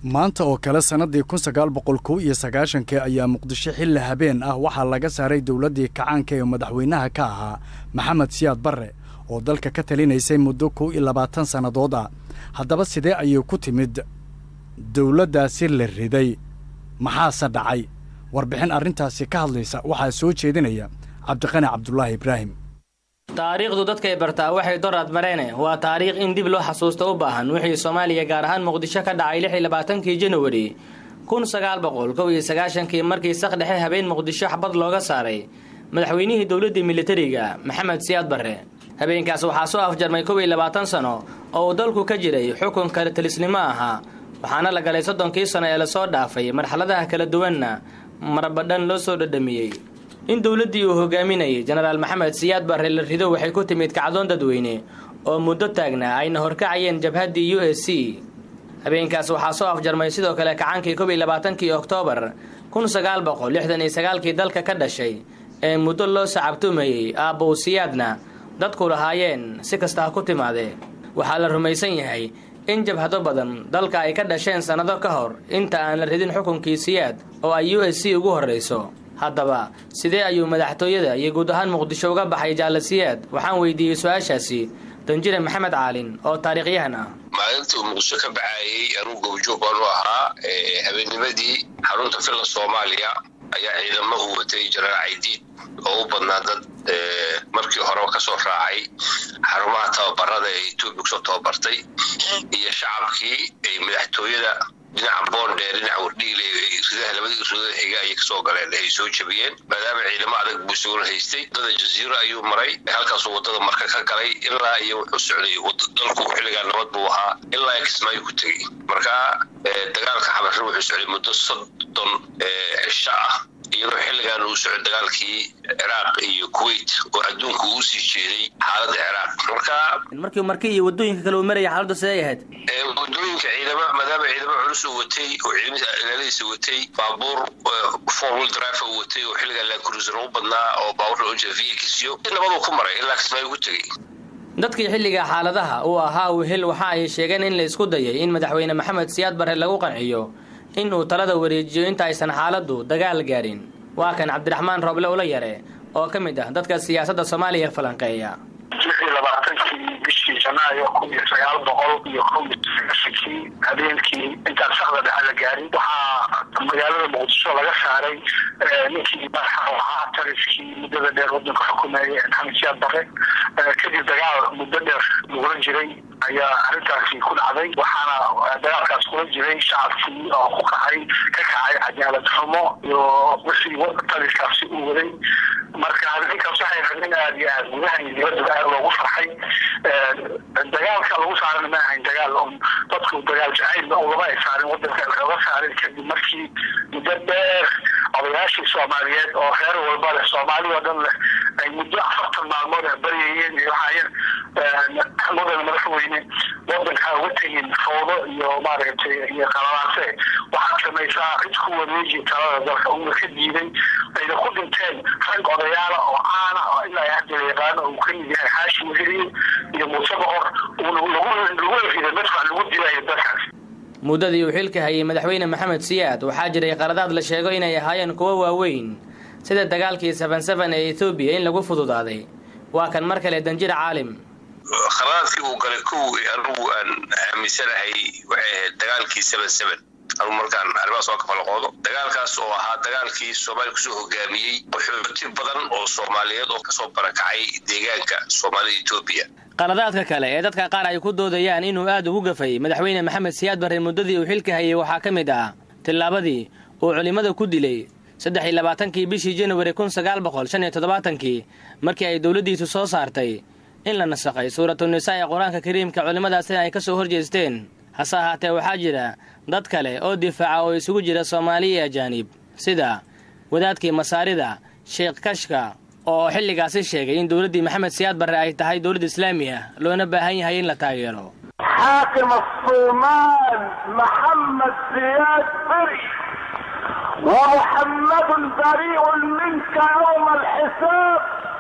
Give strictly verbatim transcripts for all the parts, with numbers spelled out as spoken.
maanta oo kale sanadii kun sagaal boqol kow iyo sagaashan ayaa Muqdisho xilli habeen ah waxaa laga saaray dawladii kacaanka ee madaxweynaha ka ahaa Maxamed Siyaad Barre oo dalka ka talinaysay muddo kow iyo labaatan sanadood ah. haddaba sidee ayay ku timid dawladdaasi la riday maxaa dhacay? warbixin arrintaasi ka hadlaysa waxaa soo jeedinaya Cabdiqani Cabdullaahi Ibraahim. taariikhdu dadka ay bartaa waxay doorad mareen waa taariikh in dib loo xasuusto u baahan wixii Soomaaliya gaar ahaan Muqdisho ka dhacay lix iyo labaatankii January kun sagaal boqol kow iyo sagaashan markii saq dhexe habeen Muqdisho xabad looga saaray madaxweynihii dawladda militariga Maxamed Siyaad Barre. habeenkaas waxaa soo afjarmay kow iyo labaatan sano oo dalku ka jiray xukun kala talisnimo ah waxaana la galay soddonkii sano ee la soo dhaafay marxaladaha kala duwanna marbadan loo soo dhadhamiyay. in dawladii uu hogaaminayay General Maxamed Siyaad Barre la rido waxay ku timid kacdoon dadweyne oo muddo taagna ayna horkacayeen jabhadii U S C. habeenkaas waxaa soo afjarmay sidoo kale kacaankii kow iyo labaatankii Oktoobar kun sagaal boqol lixdan iyo sagaal dalka ka dhashay ee muddo loo sacabtumayay Aabbo Siyaadna dadku lahaayeen si kasta ku timaade. waxaa la rumaysan yahay in jabhado badan dalka ay ka dhasheen sanado ka hor inta aan la ridin xukunkii Siyaad oo ay U S C ugu horeyso. haddaba sidee ayuu madaxtooyada iyo guud ahaan Muqdisho uga baxay Jaale Siyaad? waxaan weydiiyay su'aashaasi Danjire Maxamed Caalin oo taariikhyahan ah. maalintii uu Muqdisho ka baxay anuu gowjoog baan u ahaa habeennimadii xarunta Filla Soomaaliya ayaa ciidamo u watay General Caydiid oo u badnaa dad markii hore ka soo raacay xarumaha tababarada ee Itoobiya soo tababartay iyo shacabkii ay madaxtooyada dhinaca boondheer dhinaca wardhiile ridaha labadii soo xiga ay ka soo galeen ay soo jabiyeen maadaama ciidamo adag buu soo haystay dad jasiiro ayuu maray halkaas wadada marka ka galay ilaa iyo wuxuu socday dalku xilliga nabad buu ahaa ilaa Kismaayo ku tagay. marka dagaalka xabasho wuxuu socday muddo soddon cisho ah iyadoo xilligan uu socday dagaalkii Ciraaq iyo Kuwait oo adduunku uu sii jeeday xaaladda Ciraaq. marka markii markii iyo wadooyinka kale uu maray xaaladda sidee ahayd? ee wadooyinka ciidamo maadaama ciidamo culus uu watay oo ciidamada ilaaladiisa watay baabuur four wheel drive uu watay oo xilligan la cruiser u badnaa oo baabuur loo jeefiyay kisyo nabadu ku maray ilaa Kismaayo ku tagay. dadkii xilliga xaaladaha uu ahaa uu hel waxa ay sheegeen in la isku dayay in madaxweyne Maxamed Siyaad Barre lagu qanciyo in uu talada wareejiyo inta aysan xaaladdu dagaal gaarin. waa kan Cabdiraxmaan Roble oo la yare oo ka mid ah dadka siyaasadda Soomaaliya falanqeeya. labaatankii bishii Janaayo kun iyo sagaal boqol iyo kow iyo sagaashan habeenkii inta saxda dhaxal gaarin waxaa magaalada Muqdisho laga saaray ninkii madaxweynaha tariskii muddada dheer waddanka xukumayay Maxamed Siyaad Barre. kadib dagaal muddo dheer lagu jiray ayaa arrintaasi ku dhacday waxaana dagaalkaas kula jiray shacabkii oo ku kacay ka kacay cadaalad xumo iyo wixii waddankaasi uu waday. marka arrinkaas waxay rabeen aad iyo aad gudaha iyo dibadda loogu farxay. dagaalka lagu saaray ma ahayn dagaal oo dadku dagaal jacayl oo laba ay saareen waddanka laga saaray kadib markii muddo dheer odayaashii Soomaaliyeed oo reer walba leh Soomaaliya oo dhan leh ay muddo afartan maalmood bariyeen iyo waxayeen muddo madaxweyne waddanka uga tegin foodo iyo maaragtay iyo qalalaase waxaa samaysaa cid ku wareeji talada dalka uu ka diiday ayna ku dhinteen rag odayaal oo caana oo ilaa hadda yaqaan oo ka mid yahay Haashim Weheli iyo Muuse Boqor oo lagu lagu riday dadka lagu dilay dadkaas. muddadii uu xilka hayay madaxweyne Maxamed Siyaad waxaa jiray qaladaad la sheego inay ahaayeen kuwa waaweyn sida dagaalkii seven seven ee Itoobiya in lagu fududaaday. waa kan mar kale Danjire Caalim. khalaadkii uu galay kow anigu aan aaminsanahay waxay dagaalkii seven seven أو مركان أربعة سواق فلقوده دجال كاس أو ها دجال كي سومالي كسوه جامي وحوتي بدن أو سوماليات أو كسو بركعي دجال كسومالي إثيوبيا. قرارات كلا إذا كان قارع يكون دوديان إنه قاد وقفي مدحوين محمد سياد بره المددي وحلك هي وحاكم ده تلابدي وعلماء كود لي صدق إلا بعتنكي بيشي جنوري كون سجال بقول شن يتدبعتنكي مركي أي دولدي تسوى صارتي إلا نسقي سورة النساء قرآن كريم كعلماء سنة كسو هرجستين حصاها وحاجرة dad kale oo difaaca oo isugu jira Soomaaliya ajaanib sida wadaadkii masaarida Sheekh Kashka oo xilligaas sheegay in dawladii Maxamed Siyaad Barre ay tahay dawlad Islaami ah loona baahan yahay in la taageero. حاكم الصومال محمد سياد بري ومحمد بريء منك يوم الحساب.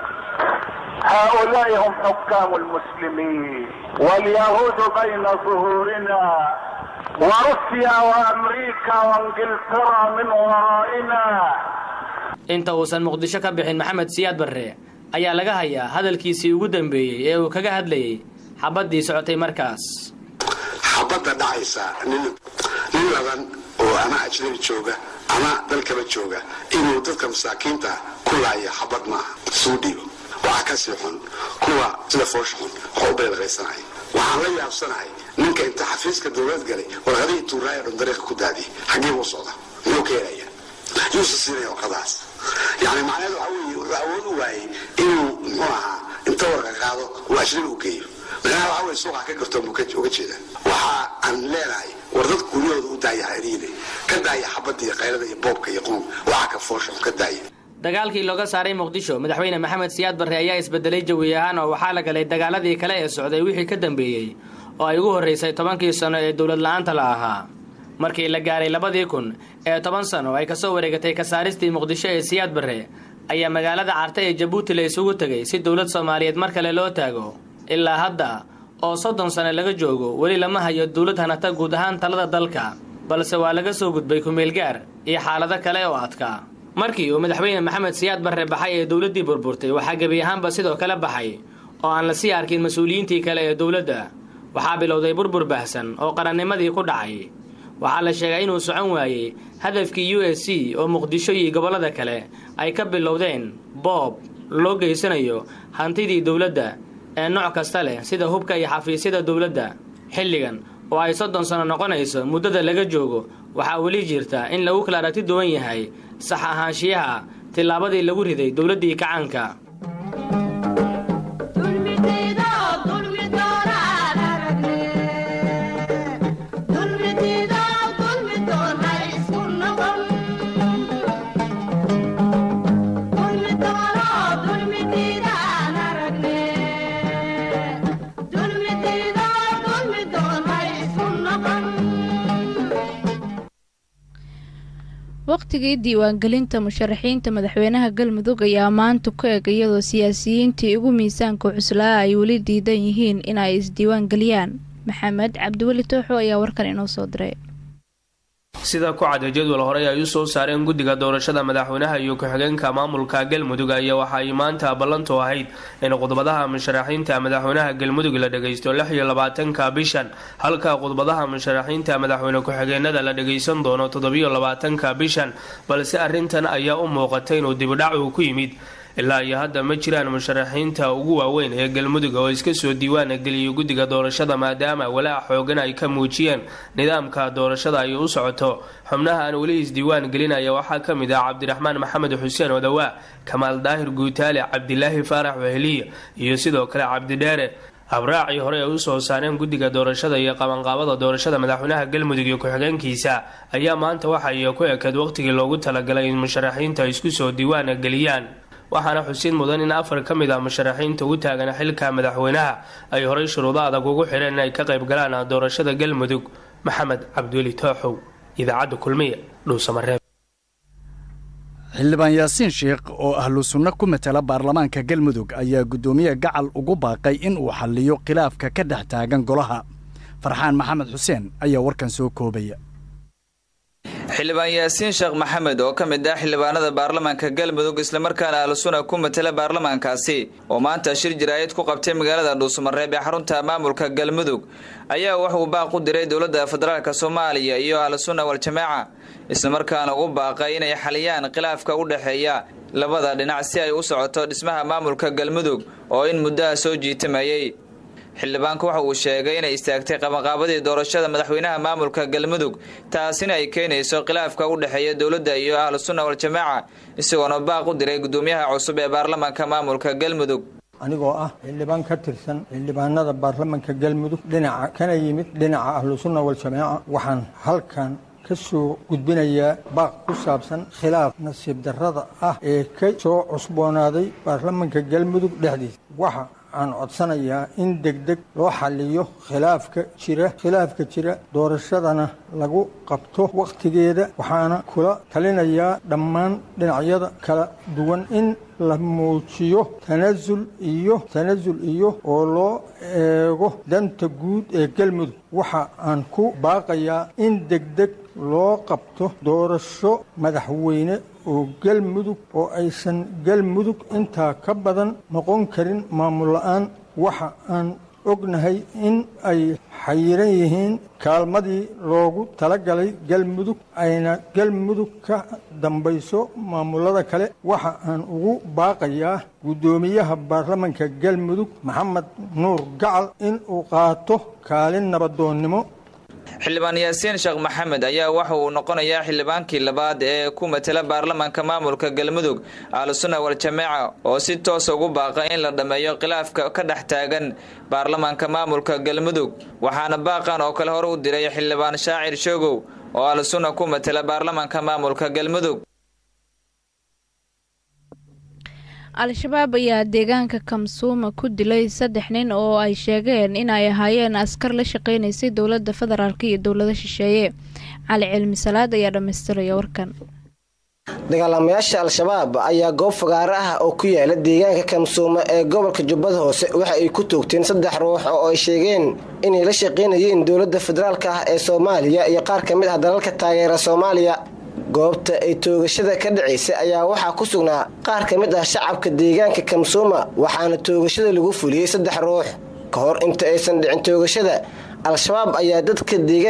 هؤلاء هم حكام المسلمين واليهود بين ظهورنا وروسيا وأمريكا وإنجلترا من ورائنا. inta uusan muqdisho ka bixin maxamed siyaad barre ayaa laga hayaa hadalkiisii ugu dambeeyey ee uu kaga hadlayay xabadii socotay markaas. xabadda dhacaysa nin nin laban oo ama ajnabi jooga ama dalkaba jooga inuu dadka masaakiinta ku laaya xabad ma soo dhigo waxa ka sii xun kuwa sida foosh xun oo beelqaysanay waxaan la yaabsanahay ninka inta xafiiska dawlad galay warqadii tuuraaya dariiq ku daadi xagee uu socda inuu keenaya yuusa siinaya qadaas يعني معناه عوي عوض واي إنه معها أنت ورقة قاعدة وعشرين وكيف معناه عوي سوق حكي كرتون وكذا وكذا وح عن لا راي وردت كل يوم وداعي عيني كداعي حبتي قيادة يبوك يقوم وحكي فوش كداعي dagaalkii looga saaray muqdisho madaxweyne maxamed siyaad barre ayaa isbedelay jawi ahaan oo waxaa la galay dagaaladii kale ee socday wixii ka dambeeyay oo ay ugu horeysay tobankii sano ee dawlad la'aanta la ahaa markii la gaaray labadii kun ee toban sano ay ka soo wareegatay ka saaristii muqdisho ee siyaad barre ayaa magaalada Carta ee Jabuuti la isugu tagay si dawlad Soomaaliyeed mar kale loo taago ilaa hadda oo soddon sano laga joogo wali lama hayo dawlad hanata guud ahaan talada dalka balse waa laga soo gudbay ku meel gaar iyo xaalado kale oo adka markii uu madaxweyne maxamed siyaad barre baxay ee dawladii burburtay waxa gabi ahaanba sidoo kale baxay oo aan la sii arkin mas'uuliyiintii kale ee dawladda waxa bilowday burbur baahsan oo qarannimadii ku dhacay waxaa la sheegay inuu socon waayay hadafkii U S C oo muqdisho iyo gobolada kale ay ka bilowdeen boob loo geysanayo hantidii dawladda ee nooc kasta leh sida hubka iyo xafiisyada dawladda xilligan oo ay soddon sano noqonayso muddada laga joogo waxaa weli jirta in lagu kala aragti duwan yahay sax ahaanshiyaha tilaabadii lagu riday dawladdii kacaanka. waqtigii diiwaangelinta musharaxiinta madaxweynaha galmudug ayaa maanta ku eg iyadoo siyaasiyiintii ugu miisaanka cuslaa ay weli diidan yihiin in ay isdiiwaangeliyaan. maxamed cabdiweli tooxo ayaa warkan inoo soo diray. sida ku cad jadwal hore ay u soo saareen guddiga doorashada madaxweynaha iyo ku-xigeenka maamulka galmudug ayaa waxa ay maanta ballantu ahayd in khudbadaha musharaxiinta madaxweynaha galmudug la dhageysto lix iyo labaatanka bishan halka khudbadaha musharaxiinta madaxweyne ku-xigeenada la dhageysan doono toddoba iyo labaatanka bishan balse arrintan ayaa u muuqatay inuu dibdhac uu ku yimid ilaa iyo hadda ma jiraan musharaxiinta ugu waaweyn ee galmudug oo iska soo diiwaan geliyay guddiga doorashada maadaama walaac xoogan ay ka muujiyeen nidaamka doorashada ay u socoto xubnaha aan weli isdiiwaan gelinaya waxaa ka mid ah cabdiraxmaan maxamed xuseen odawaa kamaal daahir guutaale cabdilaahi faarax weheliya iyo sidoo kale cabdidheere habraacii hore ay u soo saareen guddiga doorashada iyo qabanqaabada doorashada madaxweynaha galmudug iyo ku-xigeenkiisa ayaa maanta waxay ku ekeed waqtigii loogu talagalay in musharaxiinta isku soo diiwaan geliyaan waxaana xusid mudan in afar ka mid ah musharaxiinta ugu taagan xilka madaxweynaha ay horey shuruudo adag ugu xireen inay ka qayb galaan doorashada galmudug. maxamed cabdiweli tooxow idaacadda kulmiye dhuusamareeb. xildhibaan yaasiin sheekh oo ahlu sunno ku matala baarlamaanka galmudug ayaa guddoomiye gacal ugu baaqay in uu xalliyo khilaafka ka dhex taagan golaha. farxaan maxamed xuseen ayaa warkan soo koobaya. xildhibaan yaasiin sheekh maxamed oo ka mid ah xildhibaanada baarlamaanka galmudug islamarkaana ahlu sunna ku matala baarlamaankaasi oo maanta shir jiraayad ku qabtay magaalada dhuusamareeb ee xarunta maamulka galmudug ayaa wuxuu baaq u diray dowladda federaalka soomaaliya iyo ahlu sunna wal jamaaca islamarkaana ugu baaqay inay xaliyaan khilaafka u dhexeeya labada dhinac si ay u socoto dhismaha maamulka galmudug oo in muddaha soo jiitamayay. xildhibaanku waxa uu sheegay inay istaagtay qabanqaabadii doorashada madaxweynaha maamulka galmudug taasina ay keenayso khilaafka u dhexeeya dowladda iyo ahlu sunna wal jamaaca isagoona baaq u diray guddoomiyaha cusub ee baarlamaanka maamulka galmudug. anigoo ah xildhibaan ka tirsan xildhibaanada baarlamaanka galmudug dhinaca kana yimid dhinaca ahlu sunna wal jamaaca waxaan halkan ka soo gudbinayaa baaq ku saabsan khilaaf nasiib darrada ah ee ka soo cusboonaaday baarlamaanka galmudug dhexdiisa. waxa aan codsanayaa in degdeg loo xalliyo khilaafka jira khilaafka jira doorashadana lagu qabto wakhtigeeda waxaana kula talinayaa dhammaan dhinacyada kala duwan in la muujiyo tanasul iyo tanasul iyo oo loo eego danta guud ee galmudug waxa aan ku baaqayaa in degdeg loo qabto doorasho madaxweyne oo galmudug oo aysan galmudug intaa ka badan noqon karin maamul la'aan waxa aan ognahay in ay xayiran yihiin kaalmadii loogu talagalay galmudug ayna galmudug ka dambayso maamulada kale waxa aan ugu baaqayaa guddoomiyaha baarlamanka galmudug maxamed nuur gacal in uu qaato kaalin nabadoonnimo xildhibaan yaasiin sheekh maxamed ayaa waxa uu noqonayaa xildhibaankii labaad ee ku matala baarlamaanka maamulka galmudug ahlusunna wal-jamaaca oo si toos ugu baaqa in la dhammeeyo khilaafka ka dhex taagan baarlamaanka maamulka galmudug waxaana baaqan oo kale hore u diray xildhibaan shaacir shoogow oo ahlusunna ku matala baarlamaanka maamulka galmudug. al-shabaab ayaa deegaanka kamsuuma ku dilay saddex nin oo ay sheegeen inay ahaayeen askar la shaqeynaysay dowladda federaalk iyo dowlada shisheeye. cali cilmi salaad ayaa dhammaystiraya warkan. dagaalamayaasha al-shabaab ayaa goob fagaaro ah oo ku yaala deegaanka kamsuuma ee gobolka jubbada hoose waxa ay ku toogteen saddex ruux oo ay sheegeen inay la shaqeynayeen dowladda federaalk ah ee soomaaliya iyo qaar ka mid ah dalalka taageera soomaaliya. goobta ay toogashada ka dhacaysay ayaa waxaa ku sugnaa qaar ka mid ah shacabka deegaanka kamsuuma waxaana toogashada lagu fuliyey saddex ruux ka hor inta aysan dhicin toogashada al-shabaab ayaa dadka deegaanka